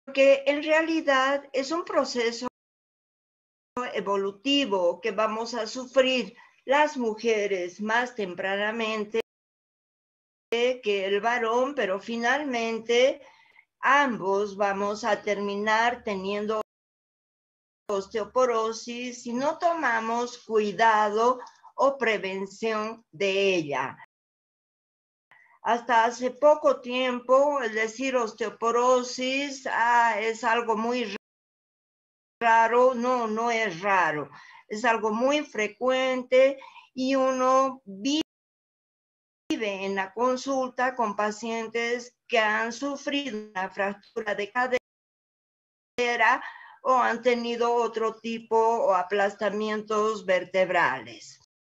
porque en realidad es un proceso evolutivo que vamos a sufrir las mujeres más tempranamente que el varón, pero finalmente ambos vamos a terminar teniendo osteoporosis si no tomamos cuidado o prevención de ella. Hasta hace poco tiempo, el decir osteoporosis es algo muy raro. No, no es raro. Es algo muy frecuente y uno vive en la consulta con pacientes que han sufrido una fractura de cadera o han tenido otro tipo o aplastamientos vertebrales.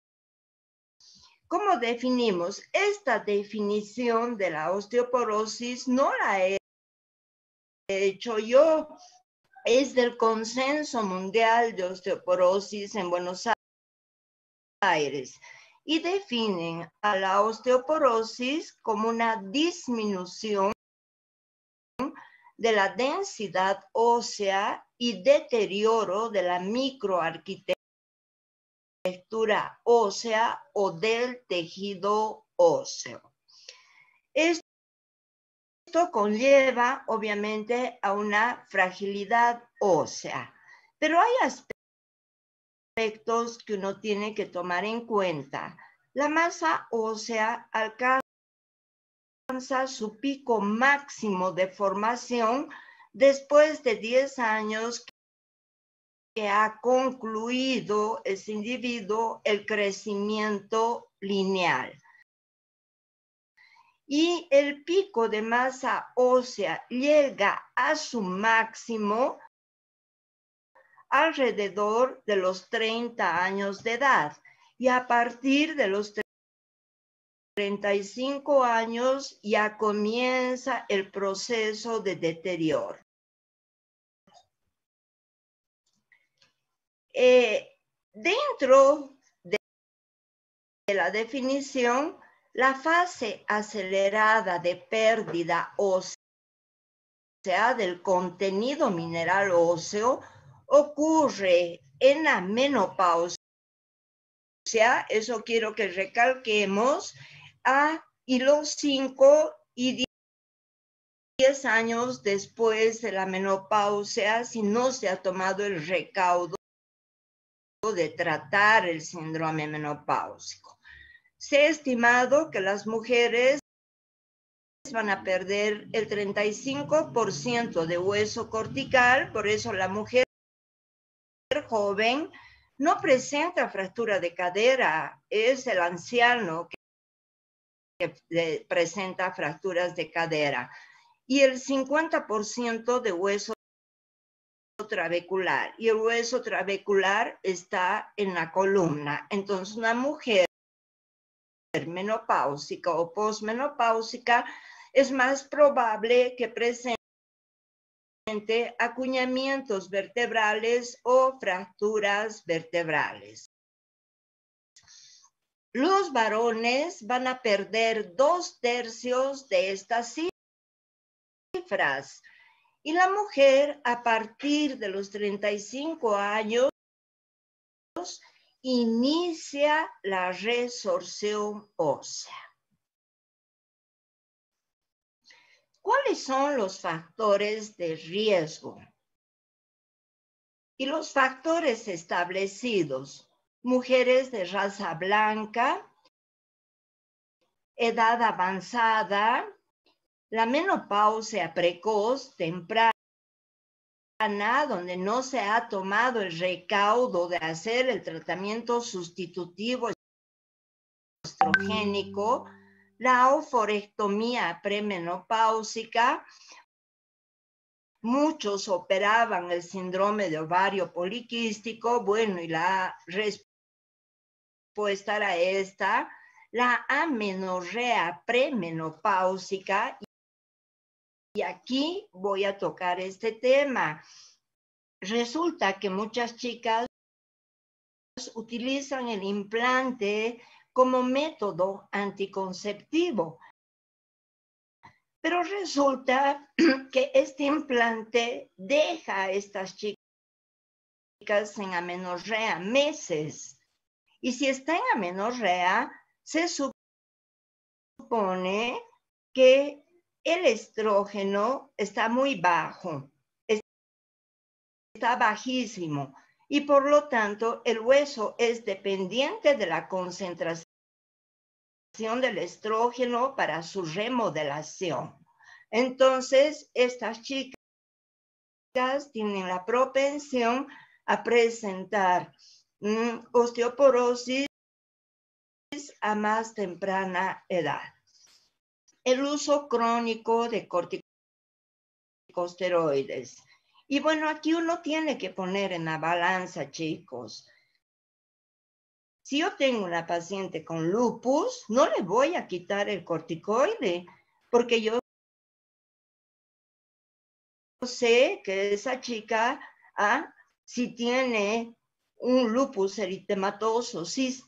¿Cómo definimos? Esta definición de la osteoporosis no la he hecho yo, es del Consenso Mundial de Osteoporosis en Buenos Aires y definen a la osteoporosis como una disminución de la densidad ósea y deterioro de la microarquitectura ósea o del tejido óseo. Esto conlleva, obviamente, a una fragilidad ósea, pero hay aspectos que uno tiene que tomar en cuenta. La masa ósea alcanza su pico máximo de formación después de 10 años que ha concluido ese individuo el crecimiento lineal. Y el pico de masa ósea llega a su máximo alrededor de los 30 años de edad. Y a partir de los 35 años ya comienza el proceso de deterioro. Dentro de la definición, la fase acelerada de pérdida ósea del contenido mineral óseo ocurre en la menopausia. Eso quiero que recalquemos, y los 5 y 10 años después de la menopausia, si no se ha tomado el recaudo de tratar el síndrome menopáusico. Se ha estimado que las mujeres van a perder el 35% de hueso cortical, por eso la mujer joven no presenta fractura de cadera, es el anciano que presenta fracturas de cadera, y el 50% de hueso trabecular, y el hueso trabecular está en la columna. Entonces, una mujer menopáusica o posmenopáusica es más probable que presente acuñamientos vertebrales o fracturas vertebrales. Los varones van a perder 2/3 de estas cifras y la mujer a partir de los 35 años inicia la resorción ósea. ¿Cuáles son los factores de riesgo? Y los factores establecidos: mujeres de raza blanca, edad avanzada, la menopausia precoz, temprana, donde no se ha tomado el recaudo de hacer el tratamiento sustitutivo estrogénico, la oforectomía premenopáusica. Muchos operaban el síndrome de ovario poliquístico. Bueno, y la respuesta era esta, la amenorrea premenopáusica. Y aquí voy a tocar este tema. Resulta que muchas chicas utilizan el implante como método anticonceptivo, Pero resulta que este implante deja a estas chicas en amenorrea meses. Y si está en amenorrea, se supone que el estrógeno está muy bajo, está bajísimo. Y por lo tanto, el hueso es dependiente de la concentración del estrógeno para su remodelación. Entonces, estas chicas tienen la propensión a presentar osteoporosis a más temprana edad. El uso crónico de corticosteroides. Y bueno, aquí uno tiene que poner en la balanza, chicos. Si yo tengo una paciente con lupus, no le voy a quitar el corticoide, porque yo sé que esa chica, si tiene un lupus eritematoso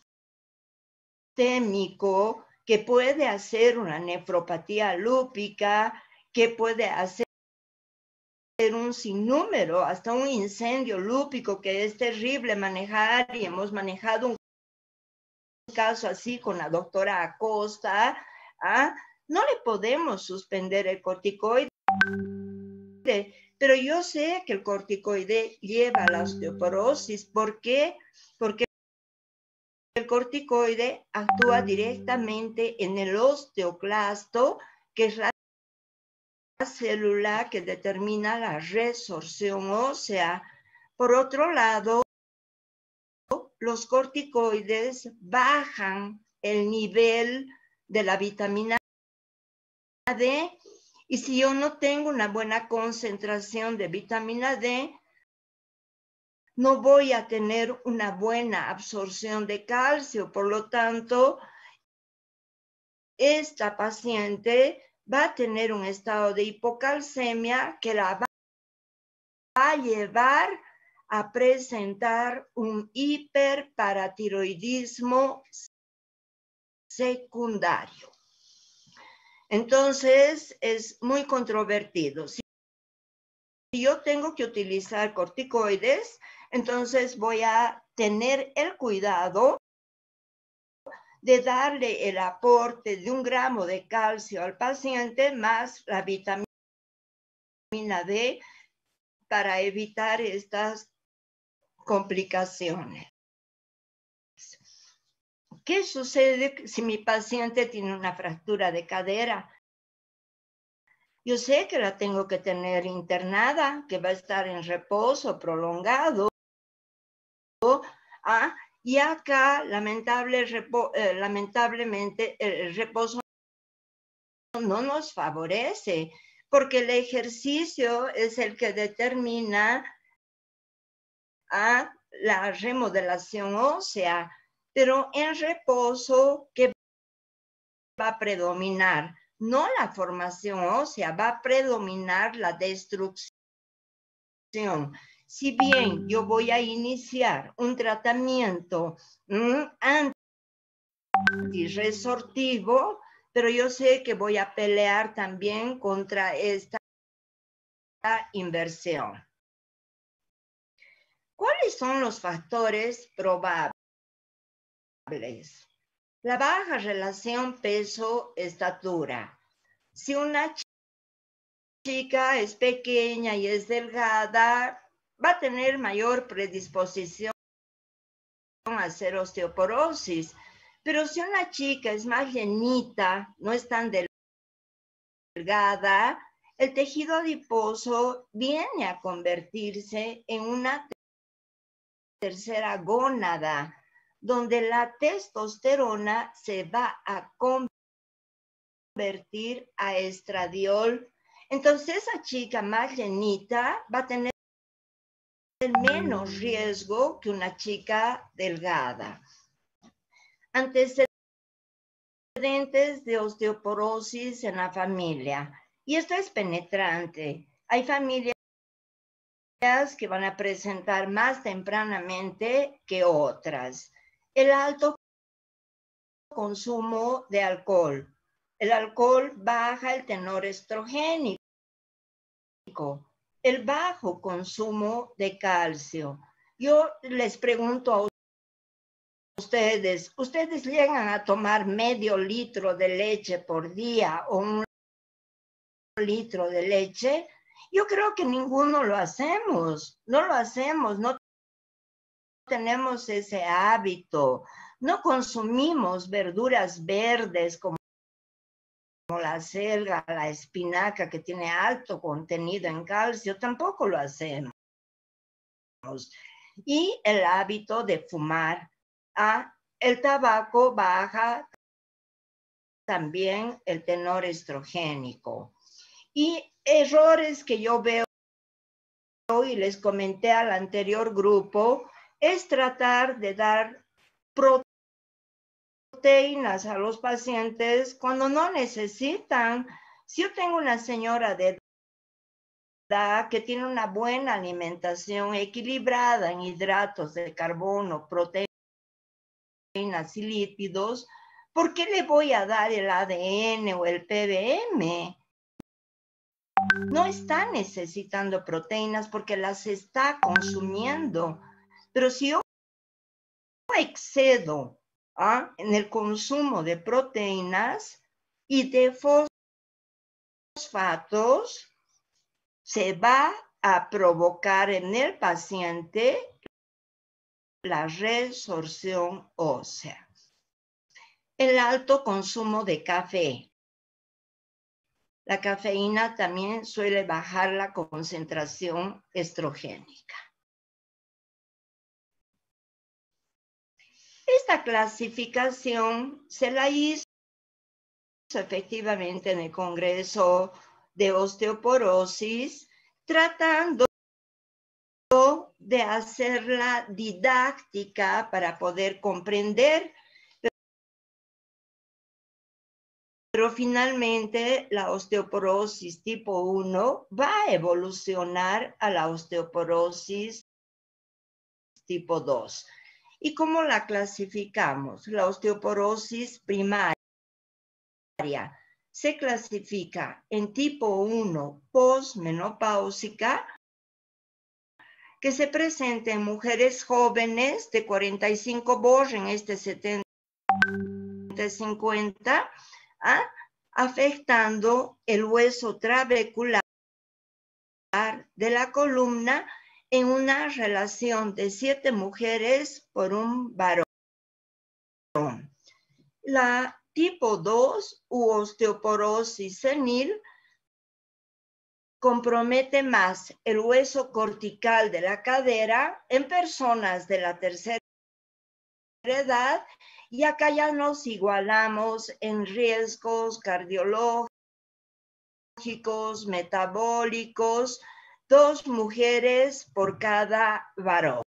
sistémico, que puede hacer una nefropatía lúpica, que puede hacer un sinnúmero, hasta un incendio lúpico que es terrible manejar, y hemos manejado un caso así con la doctora Acosta, no le podemos suspender el corticoide, pero yo sé que el corticoide lleva a la osteoporosis. ¿Por qué? Porque el corticoide actúa directamente en el osteoclasto, que es la célula que determina la resorción ósea. Por otro lado, los corticoides bajan el nivel de la vitamina D, y si yo no tengo una buena concentración de vitamina D, no voy a tener una buena absorción de calcio. Por lo tanto, esta paciente va a tener un estado de hipocalcemia que la va a llevar a presentar un hiperparatiroidismo secundario. Entonces, es muy controvertido. Si yo tengo que utilizar corticoides, entonces voy a tener el cuidado de darle el aporte de 1 gramo de calcio al paciente más la vitamina D para evitar estas complicaciones. ¿Qué sucede si mi paciente tiene una fractura de cadera? Yo sé que la tengo que tener internada, que va a estar en reposo prolongado. Y acá, lamentablemente, el reposo no nos favorece, porque el ejercicio es el que determina la remodelación ósea, pero en reposo, ¿qué va a predominar? No la formación ósea, va a predominar la destrucción. Si bien yo voy a iniciar un tratamiento antirresortivo, pero yo sé que voy a pelear también contra esta inversión. ¿Cuáles son los factores probables? La baja relación peso-estatura. Si una chica es pequeña y es delgada, va a tener mayor predisposición a hacer osteoporosis. Pero si una chica es más llenita, no es tan delgada, el tejido adiposo viene a convertirse en una tercera gónada, donde la testosterona se va a convertir a estradiol. Entonces, esa chica más llenita va a tener menos riesgo que una chica delgada. Antecedentes de osteoporosis en la familia. Y esto es penetrante. Hay familias que van a presentar más tempranamente que otras. El alto consumo de alcohol. El alcohol baja el tenor estrogénico. El bajo consumo de calcio. Yo les pregunto a ustedes, ¿ustedes llegan a tomar medio litro de leche por día o 1 litro de leche? Yo creo que ninguno lo hacemos, no lo hacemos, no tenemos ese hábito, no consumimos verduras verdes como la selga, la espinaca, que tiene alto contenido en calcio, tampoco lo hacemos. Y el hábito de fumar. El tabaco baja también el tenor estrogénico. Y errores que yo veo y les comenté al anterior grupo es tratar de dar proteínas a los pacientes cuando no necesitan. Si yo tengo una señora de edad que tiene una buena alimentación equilibrada en hidratos de carbono, proteínas y lípidos, ¿por qué le voy a dar el ADN o el PBM? No está necesitando proteínas porque las está consumiendo. Pero si yo excedo en el consumo de proteínas y de fosfatos, se va a provocar en el paciente la resorción ósea. El alto consumo de café. La cafeína también suele bajar la concentración estrogénica. Esta clasificación se la hizo efectivamente en el Congreso de Osteoporosis, tratando de hacerla didáctica para poder comprender. Pero finalmente la osteoporosis tipo 1 va a evolucionar a la osteoporosis tipo 2. ¿Y cómo la clasificamos? La osteoporosis primaria se clasifica en tipo 1 posmenopáusica, que se presenta en mujeres jóvenes de 45, borren este 70-50, afectando el hueso trabecular de la columna en una relación de 7 mujeres por un varón. La tipo 2 u osteoporosis senil compromete más el hueso cortical de la cadera en personas de la tercera edad, y acá ya nos igualamos en riesgos cardiológicos, metabólicos, 2 mujeres por cada varón.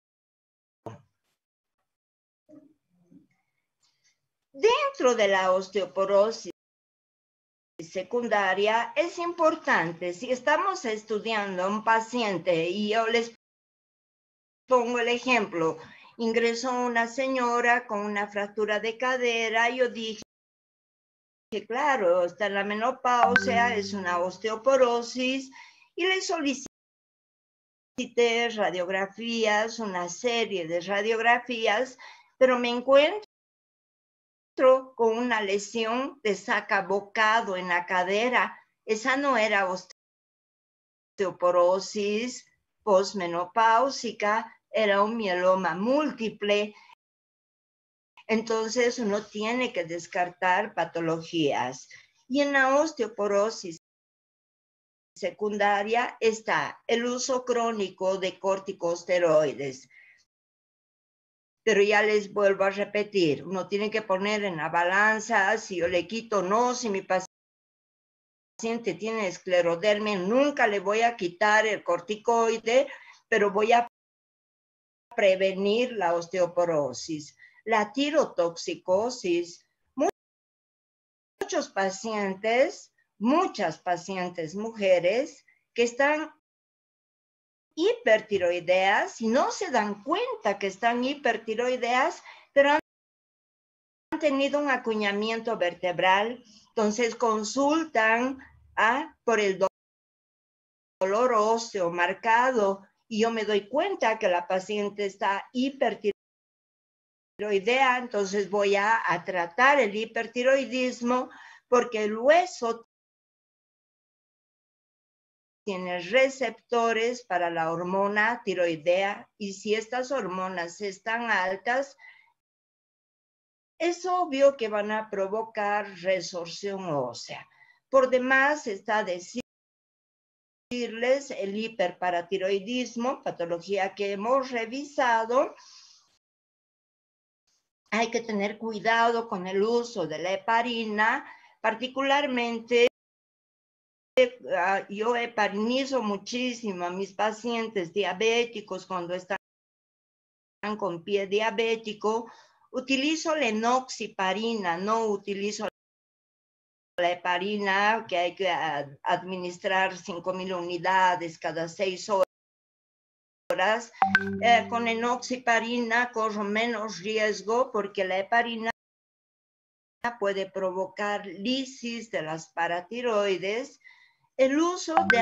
Dentro de la osteoporosis secundaria es importante, si estamos estudiando a un paciente y yo les pongo el ejemplo, ingresó una señora con una fractura de cadera, yo dije que claro, está en la menopausia, es una osteoporosis, y le solicité radiografías, una serie de radiografías, pero me encuentro con una lesión de sacabocado en la cadera. Esa no era osteoporosis posmenopáusica, era un mieloma múltiple. Entonces uno tiene que descartar patologías. Y en la osteoporosis secundaria está el uso crónico de corticosteroides. Pero ya les vuelvo a repetir, uno tiene que poner en la balanza si yo le quito o no, si mi paciente tiene esclerodermia, nunca le voy a quitar el corticoide, pero voy a prevenir la osteoporosis. La tirotoxicosis, muchas pacientes mujeres que están hipertiroideas y no se dan cuenta que están hipertiroideas, pero tenido un acuñamiento vertebral, entonces consultan por el dolor óseo marcado y yo me doy cuenta que la paciente está hipertiroidea, entonces voy a tratar el hipertiroidismo porque el hueso tiene receptores para la hormona tiroidea y si estas hormonas están altas, es obvio que van a provocar resorción ósea. Por demás está decirles el hiperparatiroidismo, patología que hemos revisado. Hay que tener cuidado con el uso de la heparina, particularmente yo heparinizo muchísimo a mis pacientes diabéticos cuando están con pie diabético. Utilizo la enoxiparina, no utilizo la heparina que hay que administrar 5.000 unidades cada 6 horas. Con enoxiparina corro menos riesgo porque la heparina puede provocar lisis de las paratiroides. El uso de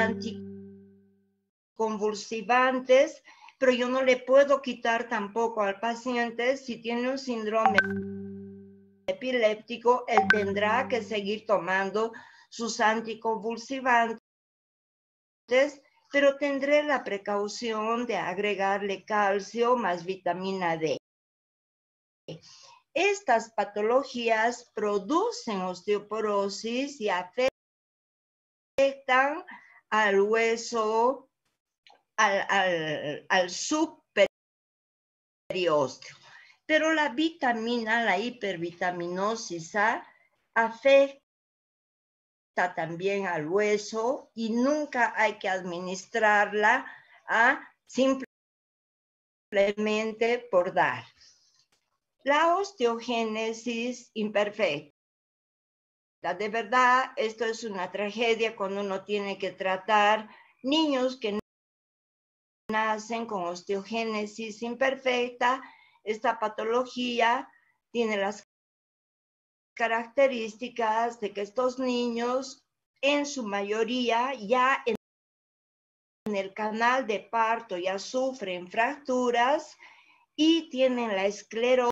anticonvulsivantes, pero yo no le puedo quitar tampoco al paciente si tiene un síndrome epiléptico, él tendrá que seguir tomando sus anticonvulsivantes, pero tendré la precaución de agregarle calcio más vitamina D. Estas patologías producen osteoporosis y afectan al hueso, al subperiósteo. Pero la vitamina, la hipervitaminosis A, afecta también al hueso y nunca hay que administrarla simplemente por dar. La osteogénesis imperfecta. De verdad, esto es una tragedia cuando uno tiene que tratar niños que nacen con osteogénesis imperfecta. Esta patología tiene las características de que estos niños, en su mayoría, ya en el canal de parto ya sufren fracturas y tienen la esclerótica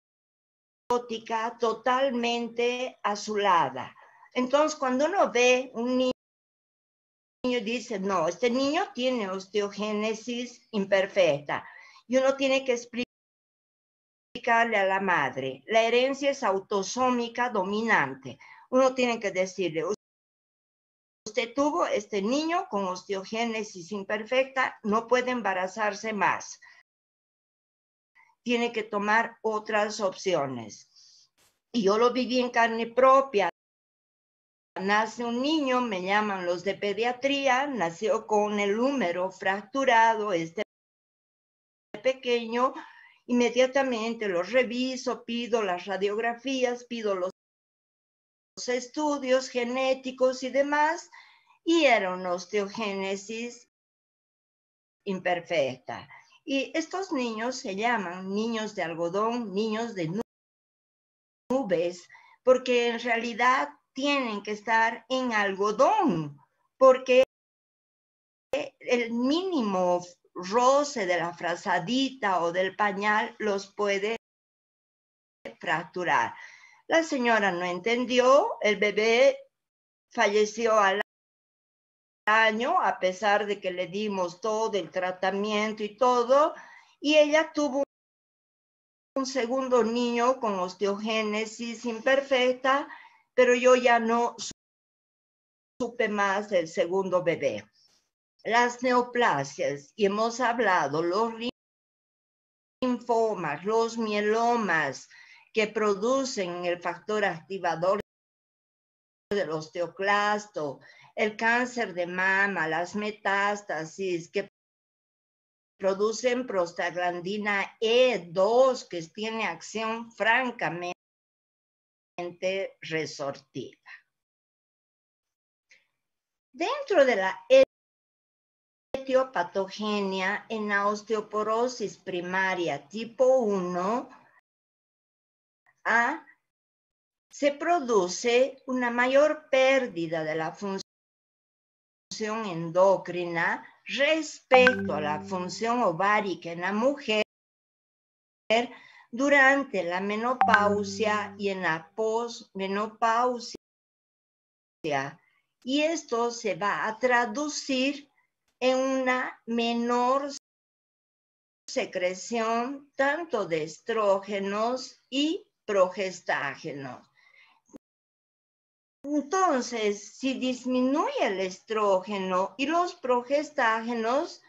totalmente azulada. Entonces, cuando uno ve un niño dice, no, este niño tiene osteogénesis imperfecta y uno tiene que explicarle a la madre, la herencia es autosómica dominante. Uno tiene que decirle, usted tuvo este niño con osteogénesis imperfecta, no puede embarazarse más. Tiene que tomar otras opciones. Y yo lo viví en carne propia. Nace un niño, me llaman los de pediatría, nació con el húmero fracturado, este pequeño, inmediatamente lo reviso, pido las radiografías, pido los estudios genéticos y demás, y era una osteogénesis imperfecta. Y estos niños se llaman niños de algodón, niños de nubes, porque en realidad tienen que estar en algodón, porque el mínimo roce de la frazadita o del pañal los puede fracturar. La señora no entendió, el bebé falleció al año, a pesar de que le dimos todo el tratamiento y todo, y ella tuvo un segundo niño con osteogénesis imperfecta, pero yo ya no supe más del segundo bebé. Las neoplasias, y hemos hablado, los linfomas, los mielomas que producen el factor activador del osteoclasto, el cáncer de mama, las metástasis que producen prostaglandina E2, que tiene acción francamente resortiva. Dentro de la etiopatogenia en la osteoporosis primaria tipo 1, se produce una mayor pérdida de la función endocrina respecto a la función ovárica en la mujer durante la menopausia y en la posmenopausia. Y esto se va a traducir en una menor secreción tanto de estrógenos y progestágenos. Entonces, si disminuye el estrógeno y los progestágenos,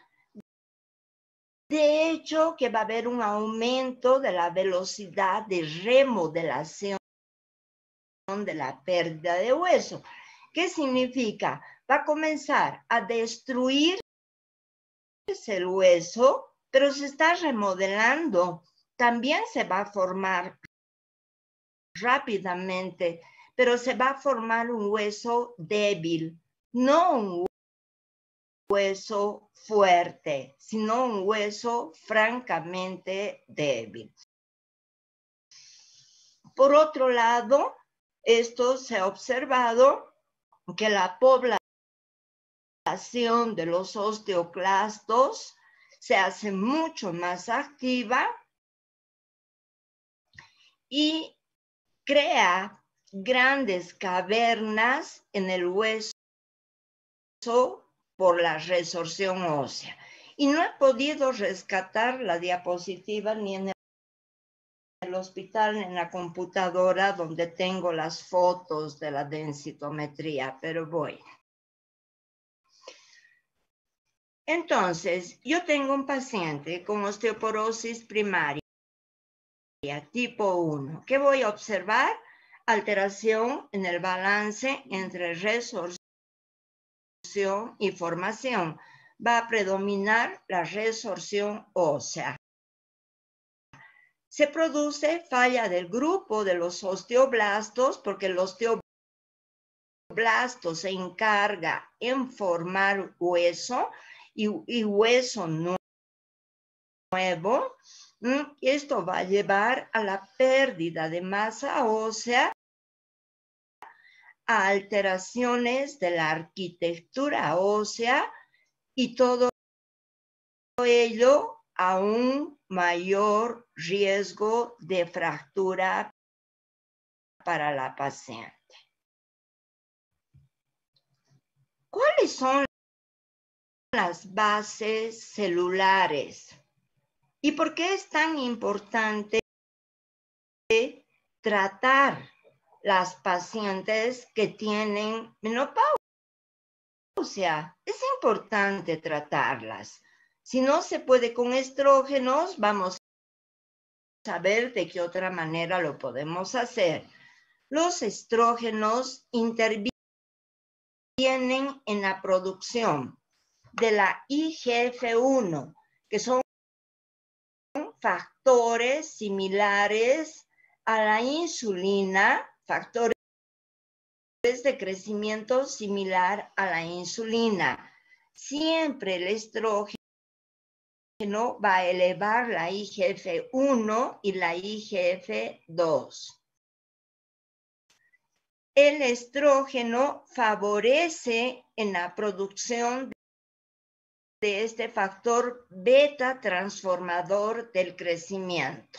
de hecho que va a haber un aumento de la velocidad de remodelación de la pérdida de hueso. ¿Qué significa? Va a comenzar a destruirse el hueso, pero se está remodelando. También se va a formar rápidamente, pero se va a formar un hueso débil, no un hueso fuerte, sino un hueso francamente débil. Por otro lado, esto se ha observado que la población de los osteoclastos se hace mucho más activa y crea grandes cavernas en el hueso por la resorción ósea. Y no he podido rescatar la diapositiva ni en el hospital, ni en la computadora donde tengo las fotos de la densitometría, pero voy. Entonces, yo tengo un paciente con osteoporosis primaria tipo 1. ¿Qué voy a observar? Alteración en el balance entre resorción y formación. Va a predominar la resorción ósea. Se produce falla del grupo de los osteoblastos porque el osteoblasto se encarga en formar hueso y hueso nuevo. Esto va a llevar a la pérdida de masa ósea, a alteraciones de la arquitectura ósea y todo ello a un mayor riesgo de fractura para la paciente. ¿Cuáles son las bases celulares? ¿Y por qué es tan importante tratar las pacientes que tienen menopausia? Es importante tratarlas. Si no se puede con estrógenos, vamos a ver de qué otra manera lo podemos hacer. Los estrógenos intervienen en la producción de la IGF-1, que son factores similares a la insulina, factores de crecimiento similar a la insulina. Siempre el estrógeno va a elevar la IGF-1 y la IGF-2. El estrógeno favorece en la producción de este factor beta transformador del crecimiento.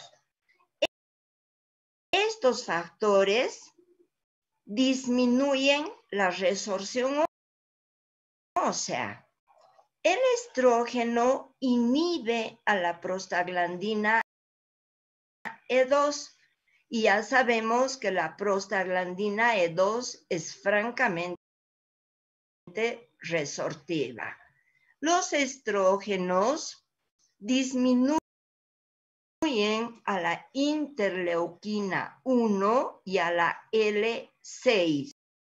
Estos factores disminuyen la resorción ósea. El estrógeno inhibe a la prostaglandina E2 y ya sabemos que la prostaglandina E2 es francamente resortiva. Los estrógenos disminuyen a la interleuquina 1 y a la L6.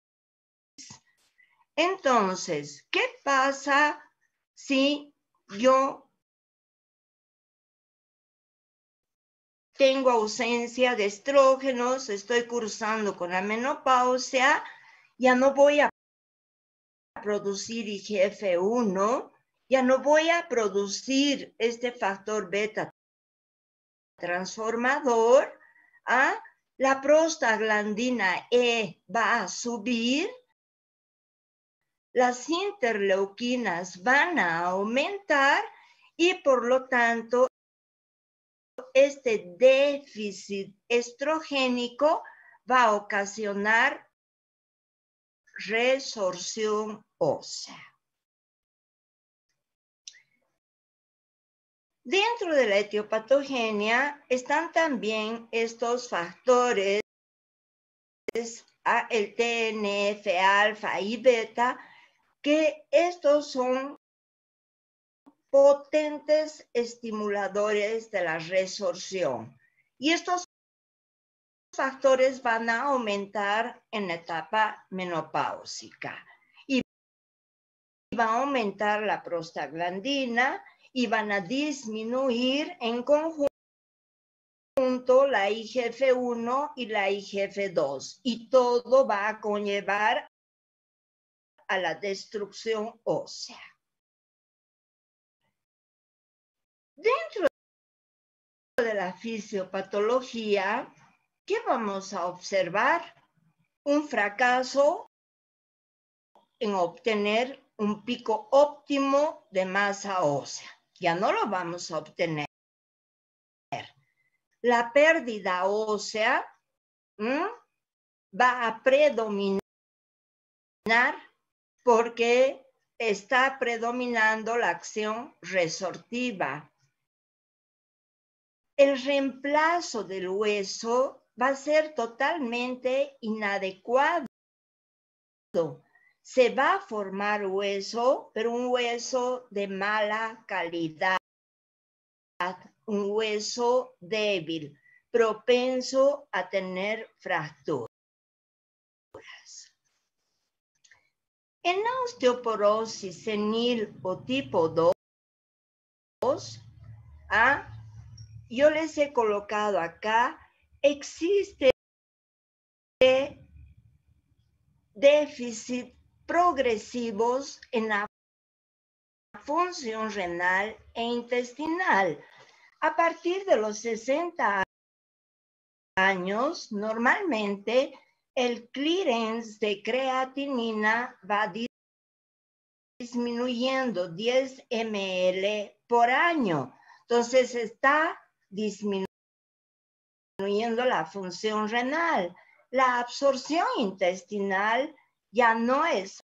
Entonces, ¿qué pasa si yo tengo ausencia de estrógenos, estoy cursando con la menopausia, ya no voy a producir IGF-1, ya no voy a producir este factor beta transformador, la prostaglandina E va a subir, las interleuquinas van a aumentar y por lo tanto este déficit estrogénico va a ocasionar resorción ósea. Dentro de la etiopatogenia están también estos factores, el TNF alfa y beta, que estos son potentes estimuladores de la resorción. Y estos factores van a aumentar en la etapa menopáusica. Y va a aumentar la prostaglandina y van a disminuir en conjunto la IGF-1 y la IGF-2. Y todo va a conllevar a la destrucción ósea. Dentro de la fisiopatología, ¿qué vamos a observar? Un fracaso en obtener un pico óptimo de masa ósea. Ya no lo vamos a obtener. La pérdida ósea va a predominar porque está predominando la acción resortiva. El reemplazo del hueso va a ser totalmente inadecuado. Se va a formar hueso, pero un hueso de mala calidad, un hueso débil, propenso a tener fracturas. En la osteoporosis senil o tipo 2, yo les he colocado acá, existe déficit progresivos en la función renal e intestinal. A partir de los 60 años, normalmente el clearance de creatinina va disminuyendo 10 ml por año. Entonces está disminuyendo la función renal. La absorción intestinal ya no es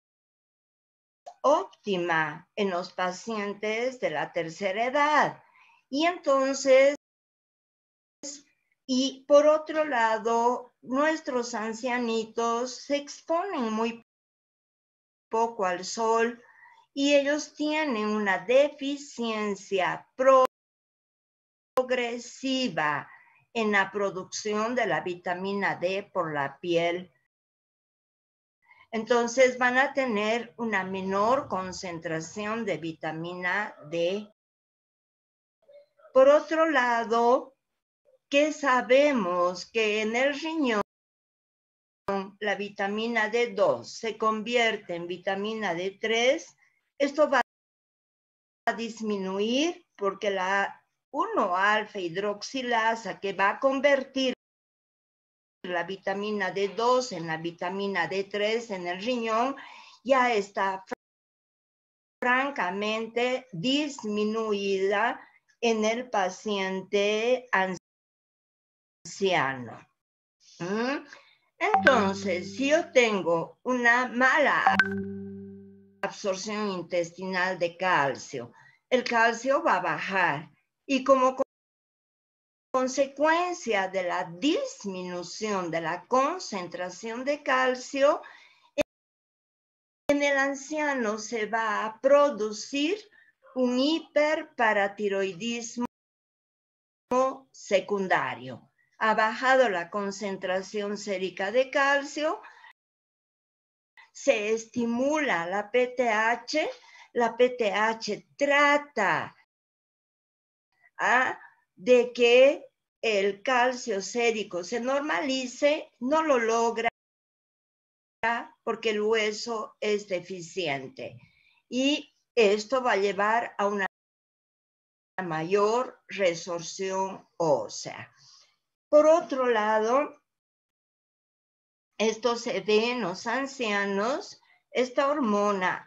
óptima en los pacientes de la tercera edad. Y entonces, y por otro lado, nuestros ancianitos se exponen muy poco al sol y ellos tienen una deficiencia progresiva en la producción de la vitamina D por la piel. Entonces van a tener una menor concentración de vitamina D. Por otro lado, ¿qué sabemos? Que en el riñón la vitamina D2 se convierte en vitamina D3. Esto va a disminuir porque la 1-alfa hidroxilasa que va a convertir la vitamina D2 en la vitamina D3 en el riñón ya está francamente disminuida en el paciente anciano. Entonces, si yo tengo una mala absorción intestinal de calcio, el calcio va a bajar y como consecuencia de la disminución de la concentración de calcio, en el anciano se va a producir un hiperparatiroidismo secundario. Ha bajado la concentración sérica de calcio, se estimula la PTH trata de que el calcio sérico se normalice, no lo logra porque el hueso es deficiente. Y esto va a llevar a una mayor resorción ósea. Por otro lado, Esto se ve en los ancianos. Esta hormona,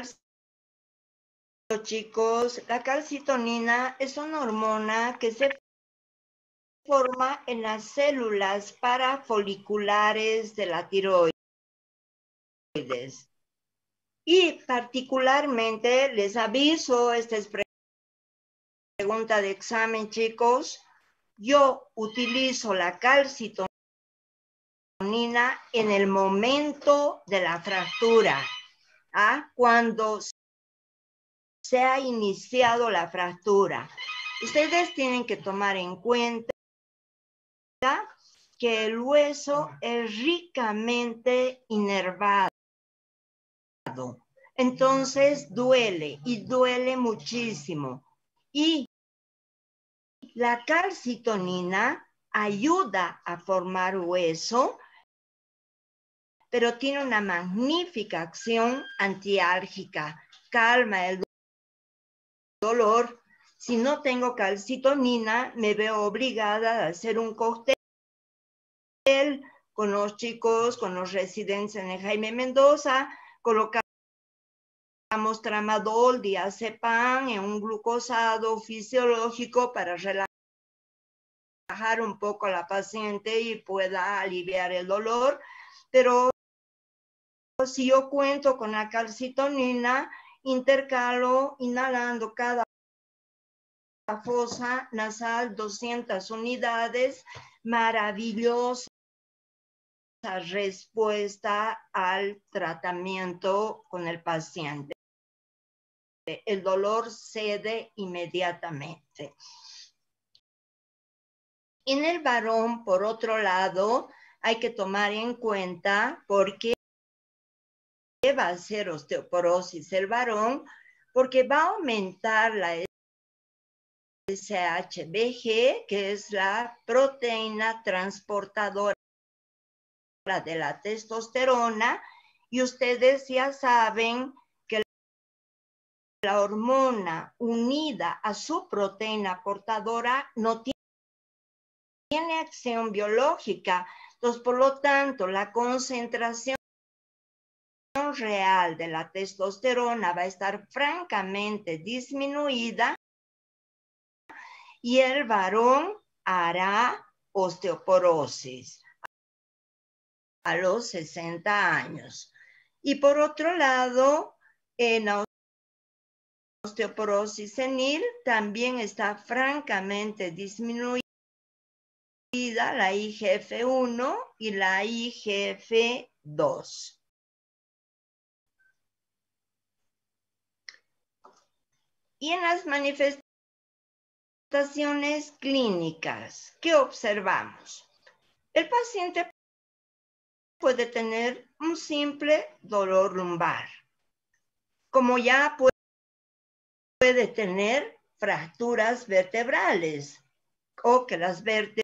chicos, la calcitonina es una hormona que se forma en las células parafoliculares de la tiroides. Y particularmente, les aviso, esta es pregunta de examen, chicos, yo utilizo la calcitonina en el momento de la fractura, cuando se ha iniciado la fractura. Ustedes tienen que tomar en cuenta que el hueso es ricamente inervado. Entonces duele y duele muchísimo. Y la calcitonina ayuda a formar hueso, pero tiene una magnífica acción antiálgica. Calma el dolor. Si no tengo calcitonina, me veo obligada a hacer un cóctel con los chicos, con los residentes en el Jaime Mendoza, colocamos tramadol, diazepam en un glucosado fisiológico para relajar un poco a la paciente y pueda aliviar el dolor. Pero si yo cuento con la calcitonina, intercalo inhalando cada fosa nasal 200 unidades, maravillosa respuesta al tratamiento con el paciente. El dolor cede inmediatamente. En el varón, por otro lado, hay que tomar en cuenta por qué va a ser osteoporosis el varón, porque va a aumentar la SHBG, que es la proteína transportadora de la testosterona, y ustedes ya saben que la hormona unida a su proteína portadora no tiene acción biológica. Entonces, por lo tanto, la concentración real de la testosterona va a estar francamente disminuida y el varón hará osteoporosis a los 60 años. Y por otro lado, en la osteoporosis senil también está francamente disminuida la IGF-1 y la IGF-2. Y en las manifestaciones clínicas, ¿qué observamos? El paciente puede tener un simple dolor lumbar, como ya puede tener fracturas vertebrales o que las vértebras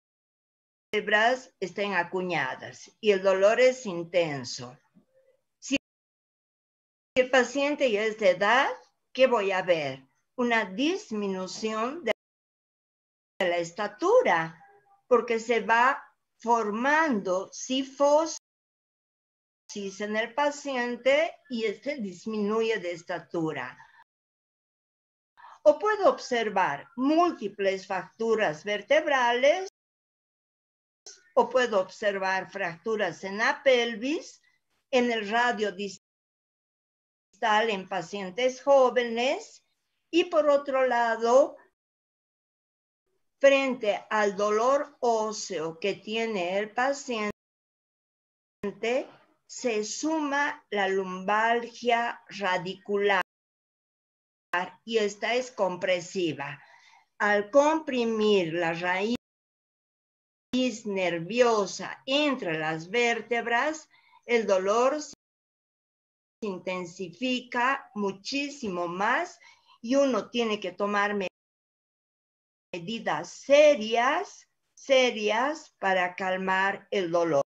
estén acuñadas y el dolor es intenso. Si el paciente ya es de edad, ¿qué voy a ver? Una disminución de la estatura, porque se va formando cifosis en el paciente y este disminuye de estatura. O puedo observar múltiples fracturas vertebrales, o puedo observar fracturas en la pelvis, en el radio distal en pacientes jóvenes, y por otro lado, frente al dolor óseo que tiene el paciente, se suma la lumbalgia radicular y esta es compresiva. Al comprimir la raíz nerviosa entre las vértebras, el dolor se intensifica muchísimo más y uno tiene que tomar medidas serias para calmar el dolor.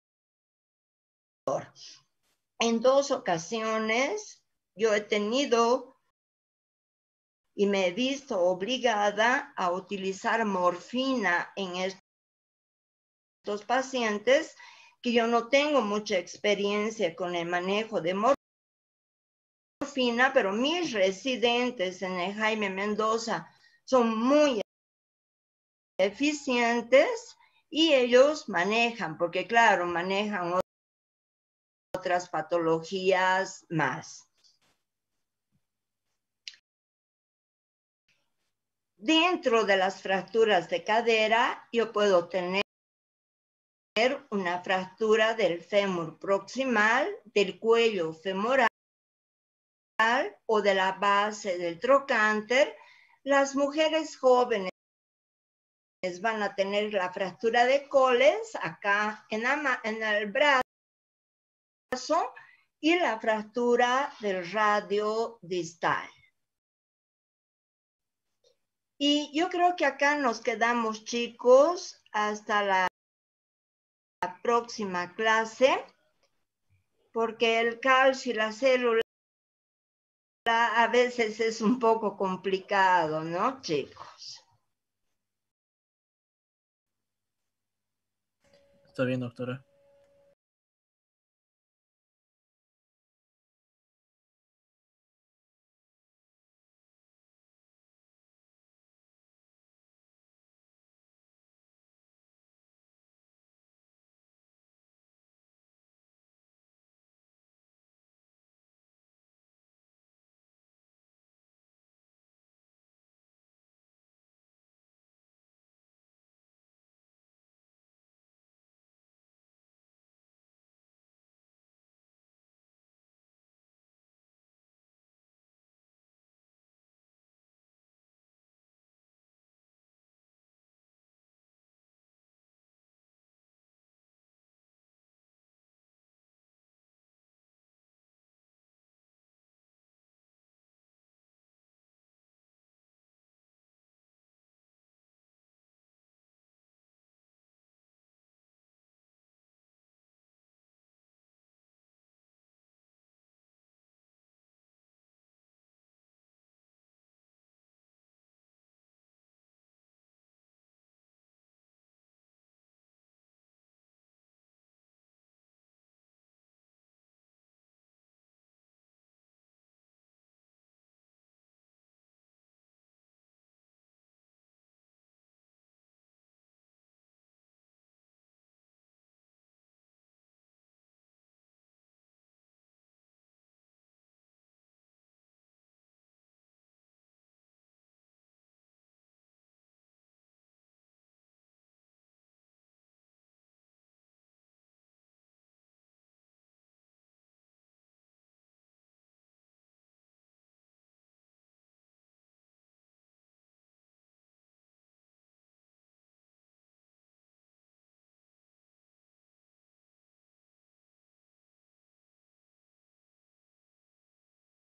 En 2 ocasiones yo he tenido y me he visto obligada a utilizar morfina en estos pacientes que yo no tengo mucha experiencia con el manejo de morfina, pero mis residentes en el Jaime Mendoza son muy eficientes y ellos manejan, porque claro, manejan otras patologías más. Dentro de las fracturas de cadera, yo puedo tener una fractura del fémur proximal, del cuello femoral o de la base del trocánter. Las mujeres jóvenes van a tener la fractura de Coles acá en el brazo y la fractura del radio distal. Y yo creo que acá nos quedamos, chicos, hasta la próxima clase, porque el calcio y la célula a veces es un poco complicado, ¿no, chicos? Está bien, doctora.